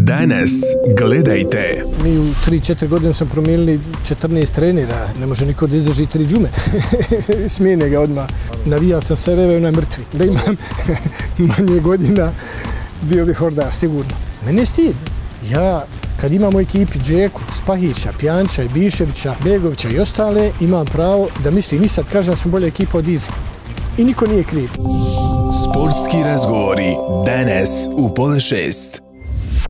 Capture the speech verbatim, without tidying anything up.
Danas gledajte. Mi u tri četiri godine smo promijenili četrnaest trenera. Ne može niko da izdrži tri džume. Smijene ga odmah. Navijal sam Sarajeva, onaj mrtvi. Da imam manje godina, bio bi hordar, sigurno. Mene je stid. Ja, kad imam u ekipi Džeku, Spahića, Pjanča, Biševića, Begovića i ostale, imam pravo da mislim i sad kažem da smo bolja ekipa od Irske. I niko nije kriv. Sportski razgovori danas u pola šest.